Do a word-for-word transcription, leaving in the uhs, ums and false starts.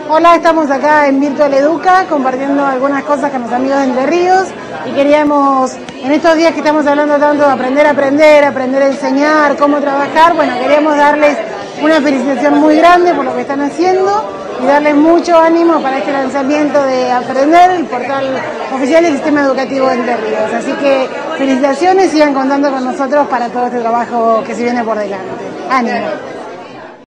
Hola, estamos acá en Virtual Educa compartiendo algunas cosas con los amigos de Entre Ríos y queríamos, en estos días que estamos hablando tanto de aprender a aprender, aprender a enseñar, cómo trabajar, bueno, queríamos darles una felicitación muy grande por lo que están haciendo y darles mucho ánimo para este lanzamiento de Aprender, el portal oficial del Sistema Educativo de Entre Ríos. Así que felicitaciones, sigan contando con nosotros para todo este trabajo que se viene por delante. ¡Ánimo!